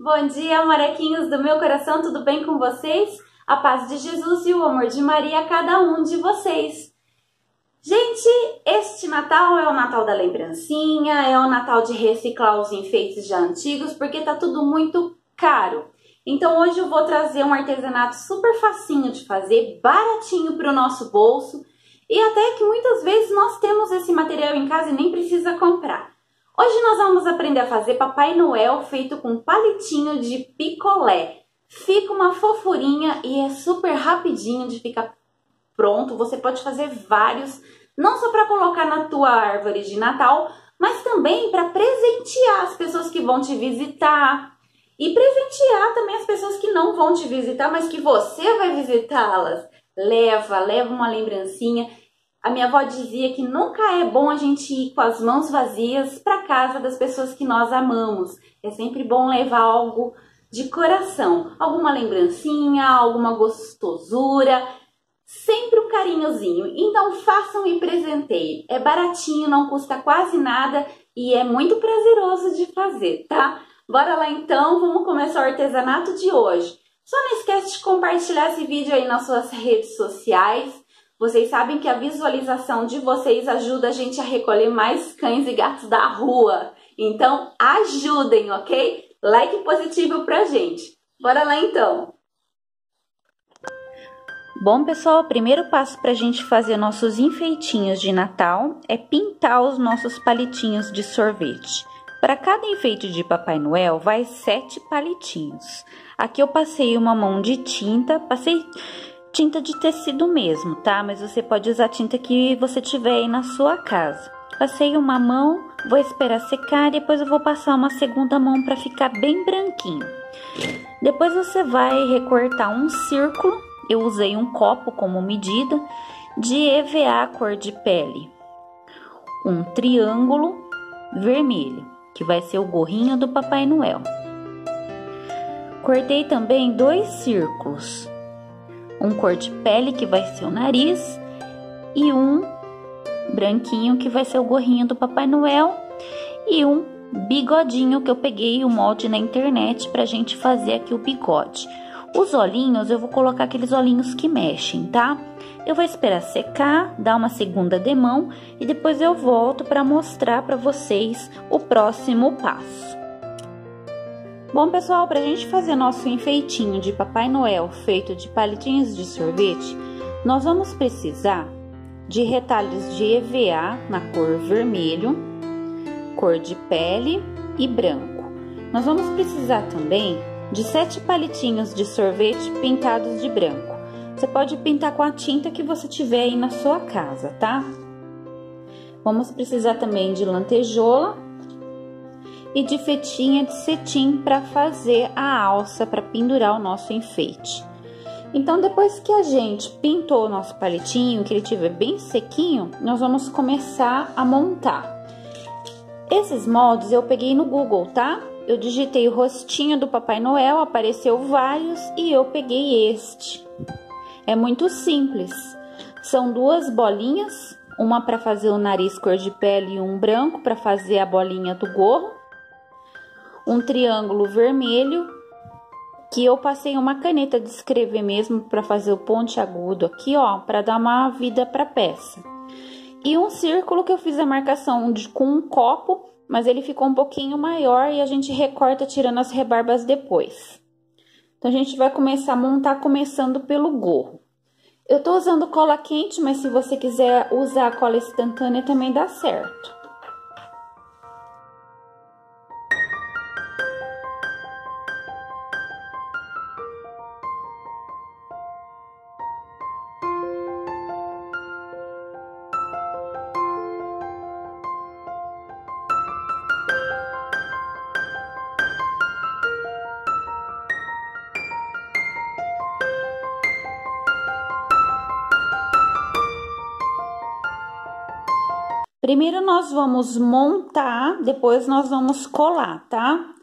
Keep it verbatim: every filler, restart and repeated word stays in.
Bom dia, molequinhos do meu coração, tudo bem com vocês? A paz de Jesus e o amor de Maria a cada um de vocês. Gente, este Natal é o Natal da lembrancinha, é o Natal de reciclar os enfeites já antigos, porque tá tudo muito caro. Então hoje eu vou trazer um artesanato super facinho de fazer, baratinho para o nosso bolso, e até que muitas vezes nós temos esse material em casa e nem precisa comprar. Hoje nós vamos aprender a fazer Papai Noel feito com palitinho de picolé. Fica uma fofurinha e é super rapidinho de ficar pronto. Você pode fazer vários, não só para colocar na tua árvore de Natal, mas também para presentear as pessoas que vão te visitar. E presentear também as pessoas que não vão te visitar, mas que você vai visitá-las. Leva, leva uma lembrancinha. A minha avó dizia que nunca é bom a gente ir com as mãos vazias para casa das pessoas que nós amamos. É sempre bom levar algo de coração, alguma lembrancinha, alguma gostosura, sempre um carinhozinho. Então façam e presenteiem. É baratinho, não custa quase nada e é muito prazeroso de fazer, tá? Bora lá então, vamos começar o artesanato de hoje. Só não esquece de compartilhar esse vídeo aí nas suas redes sociais. Vocês sabem que a visualização de vocês ajuda a gente a recolher mais cães e gatos da rua. Então, ajudem, ok? Like positivo pra gente. Bora lá, então. Bom, pessoal, o primeiro passo pra gente fazer nossos enfeitinhos de Natal é pintar os nossos palitinhos de sorvete. Para cada enfeite de Papai Noel, vai sete palitinhos. Aqui eu passei uma mão de tinta, passei... tinta de tecido mesmo, tá? Mas você pode usar a tinta que você tiver aí na sua casa. Passei uma mão, vou esperar secar e depois eu vou passar uma segunda mão para ficar bem branquinho. Depois você vai recortar um círculo, eu usei um copo como medida, de E V A cor de pele. Um triângulo vermelho, que vai ser o gorrinho do Papai Noel. Cortei também dois círculos. Um cor de pele, que vai ser o nariz, e um branquinho, que vai ser o gorrinho do Papai Noel, e um bigodinho, que eu peguei o molde na internet pra gente fazer aqui o bigode. Os olhinhos, eu vou colocar aqueles olhinhos que mexem, tá? Eu vou esperar secar, dar uma segunda demão, e depois eu volto pra mostrar pra vocês o próximo passo. Bom, pessoal, para a gente fazer nosso enfeitinho de Papai Noel feito de palitinhos de sorvete, nós vamos precisar de retalhos de E V A na cor vermelho, cor de pele e branco. Nós vamos precisar também de sete palitinhos de sorvete pintados de branco. Você pode pintar com a tinta que você tiver aí na sua casa, tá? Vamos precisar também de lantejola e de fitinha de cetim para fazer a alça para pendurar o nosso enfeite. Então, depois que a gente pintou o nosso palitinho, que ele estiver bem sequinho, nós vamos começar a montar. Esses moldes eu peguei no Google, tá? Eu digitei o rostinho do Papai Noel, apareceu vários e eu peguei este. É muito simples. São duas bolinhas, uma para fazer o nariz cor de pele e um branco para fazer a bolinha do gorro. Um triângulo vermelho, que eu passei uma caneta de escrever mesmo para fazer o pontiagudo aqui, ó, para dar uma vida para a peça. E um círculo que eu fiz a marcação de, com um copo, mas ele ficou um pouquinho maior e a gente recorta tirando as rebarbas depois. Então a gente vai começar a montar começando pelo gorro. Eu tô usando cola quente, mas se você quiser usar a cola instantânea também dá certo. Primeiro nós vamos montar, depois nós vamos colar, tá?